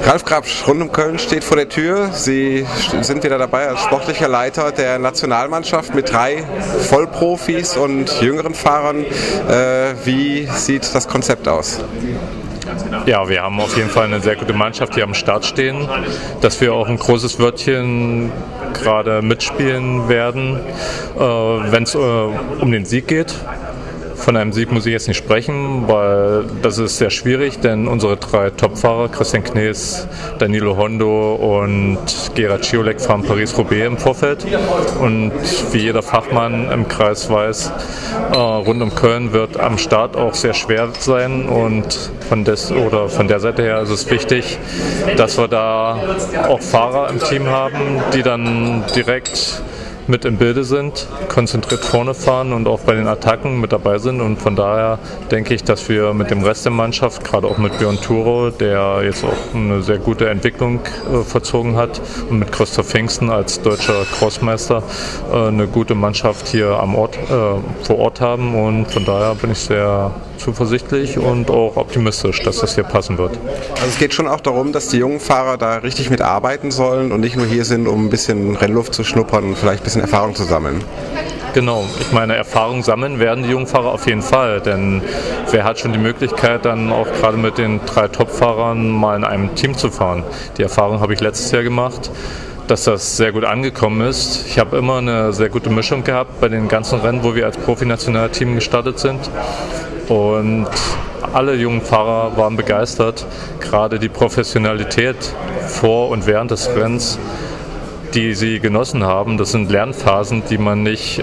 Ralf Grabsch, rund um Köln steht vor der Tür. Sie sind wieder dabei als sportlicher Leiter der Nationalmannschaft mit 3 Vollprofis und jüngeren Fahrern. Wie sieht das Konzept aus? Ja, wir haben auf jeden Fall eine sehr gute Mannschaft hier am Start stehen, dass wir auch ein großes Wörtchen gerade mitspielen werden, wenn es um den Sieg geht. Von einem Sieg muss ich jetzt nicht sprechen, weil das ist sehr schwierig, denn unsere 3 Topfahrer, Christian Knees, Danilo Hondo und Gerard Schiolek, fahren Paris-Roubaix im Vorfeld. Und wie jeder Fachmann im Kreis weiß, rund um Köln wird am Start auch sehr schwer sein. Und von der Seite her ist es wichtig, dass wir da auch Fahrer im Team haben, die dann direkt mit im Bilde sind, konzentriert vorne fahren und auch bei den Attacken mit dabei sind. Und von daher denke ich, dass wir mit dem Rest der Mannschaft, gerade auch mit Björn Thuro, der jetzt auch eine sehr gute Entwicklung verzogen hat, und mit Christoph Hingsten als deutscher Crossmeister eine gute Mannschaft hier vor Ort haben. Und von daher bin ich sehr zuversichtlich und auch optimistisch, dass das hier passen wird. Also es geht schon auch darum, dass die jungen Fahrer da richtig mitarbeiten sollen und nicht nur hier sind, um ein bisschen Rennluft zu schnuppern und vielleicht ein bisschen Erfahrung zu sammeln. Genau, ich meine, Erfahrung sammeln werden die jungen Fahrer auf jeden Fall, denn wer hat schon die Möglichkeit, dann auch gerade mit den 3 Topfahrern mal in einem Team zu fahren? Die Erfahrung habe ich letztes Jahr gemacht, dass das sehr gut angekommen ist. Ich habe immer eine sehr gute Mischung gehabt bei den ganzen Rennen, wo wir als Profinationalteam gestartet sind. Und alle jungen Fahrer waren begeistert, gerade die Professionalität vor und während des Rennens, die sie genossen haben. Das sind Lernphasen, die man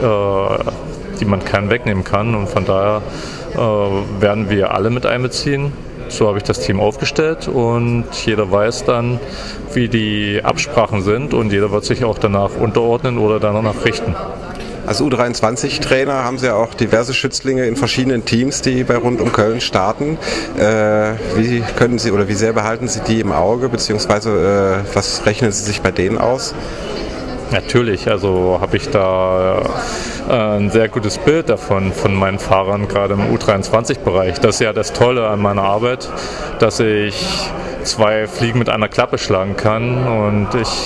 keinem wegnehmen kann, und von daher werden wir alle mit einbeziehen. So habe ich das Team aufgestellt und jeder weiß dann, wie die Absprachen sind, und jeder wird sich auch danach unterordnen oder danach richten. Als U23-Trainer haben Sie ja auch diverse Schützlinge in verschiedenen Teams, die bei rund um Köln starten. Wie können Sie oder wie sehr behalten Sie die im Auge, beziehungsweise was rechnen Sie sich bei denen aus? Natürlich, also habe ich da ein sehr gutes Bild davon, von meinen Fahrern, gerade im U23-Bereich. Das ist ja das Tolle an meiner Arbeit, dass ich 2 Fliegen mit einer Klappe schlagen kann, und ich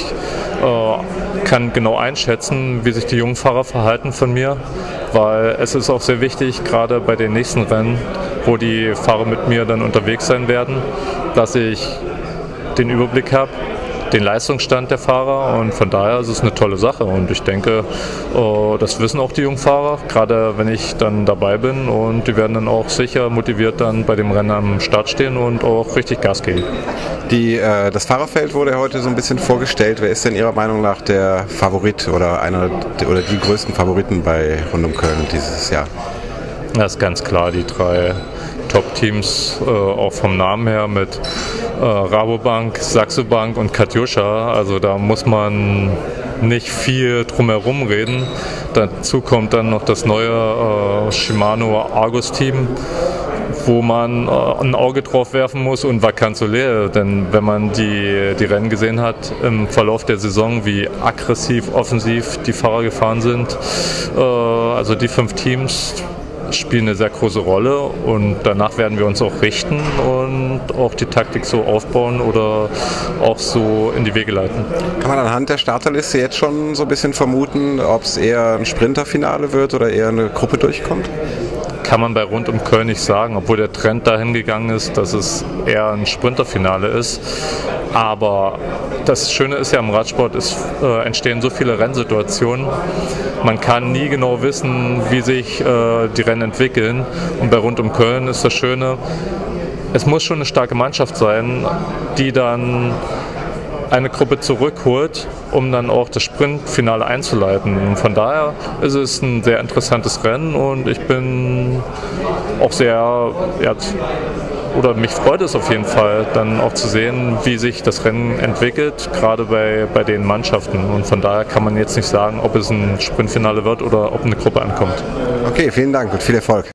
kann genau einschätzen, wie sich die jungen Fahrer verhalten von mir, weil es ist auch sehr wichtig, gerade bei den nächsten Rennen, wo die Fahrer mit mir dann unterwegs sein werden, dass ich den Überblick habe, den Leistungsstand der Fahrer, und von daher ist es eine tolle Sache, und ich denke, das wissen auch die jungen Fahrer, gerade wenn ich dann dabei bin, und die werden dann auch sicher motiviert dann bei dem Rennen am Start stehen und auch richtig Gas geben. Das Fahrerfeld wurde heute so ein bisschen vorgestellt. Wer ist denn Ihrer Meinung nach der Favorit oder die größten Favoriten bei rund um Köln dieses Jahr? Das ist ganz klar, die 3 Top-Teams, auch vom Namen her, mit Rabobank, Saxo Bank und Katjuscha. Also da muss man nicht viel drumherum reden. Dazu kommt dann noch das neue Shimano Argus-Team, wo man ein Auge drauf werfen muss, und Vacances Soleil. Denn wenn man die Rennen gesehen hat im Verlauf der Saison, wie aggressiv, offensiv die Fahrer gefahren sind, also die 5 Teams spielen eine sehr große Rolle, und danach werden wir uns auch richten und auch die Taktik so aufbauen oder auch so in die Wege leiten. Kann man anhand der Starterliste jetzt schon so ein bisschen vermuten, ob es eher ein Sprinterfinale wird oder eher eine Gruppe durchkommt? Kann man bei rund um Köln nicht sagen, obwohl der Trend dahin gegangen ist, dass es eher ein Sprinterfinale ist. Aber das Schöne ist ja, im Radsport entstehen so viele Rennsituationen. Man kann nie genau wissen, wie sich die Rennen entwickeln. Und bei rund um Köln ist das Schöne, es muss schon eine starke Mannschaft sein, die dann eine Gruppe zurückholt, um dann auch das Sprintfinale einzuleiten. Und von daher ist es ein sehr interessantes Rennen, und ich bin auch sehr, mich freut es auf jeden Fall, dann auch zu sehen, wie sich das Rennen entwickelt, gerade bei den Mannschaften. Und von daher kann man jetzt nicht sagen, ob es ein Sprintfinale wird oder ob eine Gruppe ankommt. Okay, vielen Dank und viel Erfolg.